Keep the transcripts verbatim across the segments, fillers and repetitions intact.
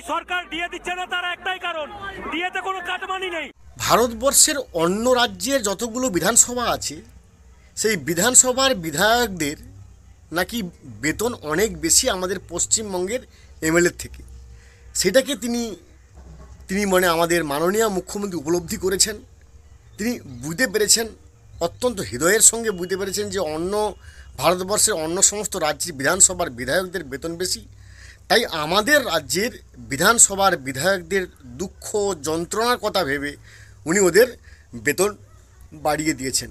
সরকার দিয়ে দিচ্ছে না তার একটাই কারণ, দিয়েতে কোনো কাটমানি নেই। ভারতবর্ষের অন্য রাজ্যের যতগুলো বিধানসভা আছে সেই বিধানসভার বিধায়কদের নাকি বেতন অনেক বেশি আমাদের পশ্চিমবঙ্গের এমএলএর থেকে। সেটাকে তিনি তিনি মানে আমাদের মাননীয় মুখ্যমন্ত্রী উপলব্ধি করেছেন, তিনি বুঝতে পেরেছেন, অত্যন্ত হৃদয়ের সঙ্গে বুঝতে পেরেছেন যে অন্য ভারতবর্ষের অন্য সমস্ত রাজ্যের বিধানসভার বিধায়কদের বেতন বেশি। তাই আমাদের রাজ্যের বিধানসভার বিধায়কদের দুঃখ যন্ত্রণার কথা ভেবে উনি ওদের বেতন বাড়িয়ে দিয়েছেন,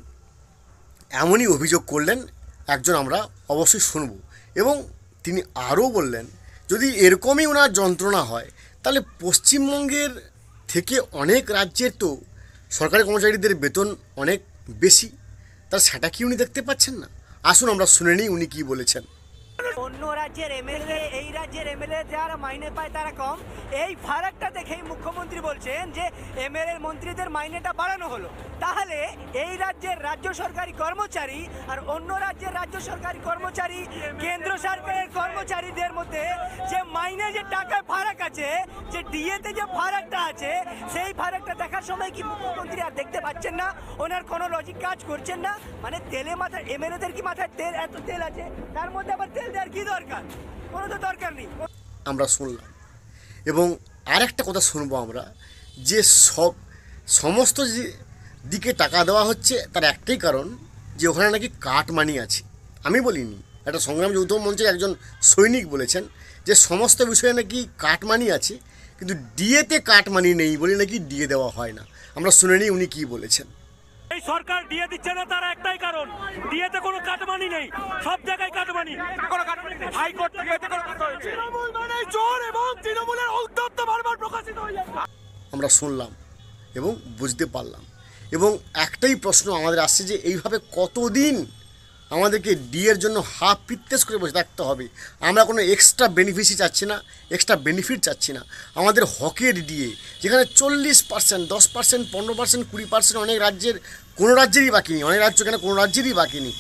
এমনই অভিযোগ করলেন একজন, আমরা অবশ্যই শুনব। এবং তিনি আরও বললেন, যদি এরকমই ওনার যন্ত্রণা হয় তাহলে পশ্চিমবঙ্গের থেকে অনেক রাজ্যের তো সরকারি কর্মচারীদের বেতন অনেক বেশি, তার সেটা কি উনি দেখতে পাচ্ছেন না? আসুন আমরা শুনে নিই উনি কী বলেছেন। অন্য রাজ্যের এমএলএ এই রাজ্যের এমএলএ যারা মাইনে পায় তারা কম, এই ফারাকটা দেখেই মুখ্যমন্ত্রী বলছেন যে এমএলএ মন্ত্রীদের মাইনেটা বাড়ানো হলো। তাহলে এই রাজ্যের রাজ্য সরকারি কর্মচারী আর অন্য রাজ্যের রাজ্য সরকারি কর্মচারী, কেন্দ্র সরকারের কর্মচারীদের মধ্যে যে মাইনে যে টাকায় ফারাক আছে, যে ডিএতে যে ফারাকটা আছে, সেই ফারাকটা দেখার সময় কি মুখ্যমন্ত্রী আর দেখতে পাচ্ছেন না? ওনার কোনো লজিক কাজ করছেন না? মানে তেলে মাথায় এমএলএদের কি মাথায় তেল, এত তেল আছে তার মধ্যে আবার তেল দেওয়ার কি দরকার? কোনো তো দরকার নেই। আমরা শুনলাম এবং আরেকটা কথা শুনবো আমরা, যে সব সমস্ত যে দিকে টাকা দেওয়া হচ্ছে তার একটাই কারণ যে ওখানে নাকি কাটমানি আছে। আমি বলিনি, একটা সংগ্রাম যৌথ মঞ্চের একজন সৈনিক বলেছেন যে সমস্ত বিষয়ে নাকি কাটমানি আছে, কিন্তু ডিএতে কাটমানি নেই বলে নাকি ডিএ দেওয়া হয় না। আমরা শুনে নিই উনি কী বলেছেন। এই সরকার দিয়ে দিচ্ছে না তার একটাই কারণ, দিয়েতে কোনো কাটমানি নেই, সব জায়গায় কাটমানি। কোনো কাটমানি নেই, হাইকোর্ট থেকে এতে কোনো কথা হয়েছে। তৃণমূল মানে চোর এবং তৃণমূলের ঔদ্ধত্য বারবার প্রকাশিত হয়ে যাচ্ছে। আমরা শুনলাম এবং বুঝতে পারলাম, এবং একটাই প্রশ্ন আমাদের আসছে যে এইভাবে কতদিন আমাদেরকে ডিএর জন্য হাফ পিত্তেস করে বসে থাকতে হবে? আমরা কোনো এক্সট্রা বেনিফিসই চাচ্ছি না, এক্সট্রা বেনিফিট চাচ্ছি না। আমাদের হকের ডিএ যেখানে চল্লিশ পার্সেন্ট, দশ পার্সেন্ট, পনেরো পার্সেন্ট, কুড়ি পার্সেন্ট অনেক রাজ্যের, কোনো রাজ্যেরই বাকি নেই, অনেক রাজ্য কেন কোনো রাজ্যেরই বাকি নেই,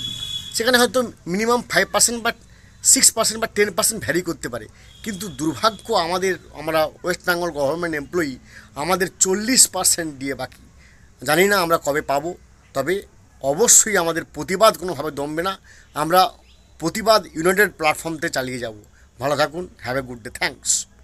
সেখানে হয়তো মিনিমাম ফাইভ পার্সেন্ট বা সিক্স পার্সেন্ট বা টেন পার্সেন্ট ভ্যারি করতে পারে। কিন্তু দুর্ভাগ্য আমাদের, আমরা ওয়েস্ট বেঙ্গল গভর্নমেন্ট এমপ্লয়ি, আমাদের চল্লিশ পার্সেন্ট দিয়ে বাকি। জানি না আমরা কবে পাবো, তবে অবশ্যই আমাদের প্রতিবাদ কোনোভাবে দমবে না। আমরা প্রতিবাদ ইউনাইটেড প্ল্যাটফর্মতে চালিয়ে যাব। ভালো থাকুন, have a good day, thanks.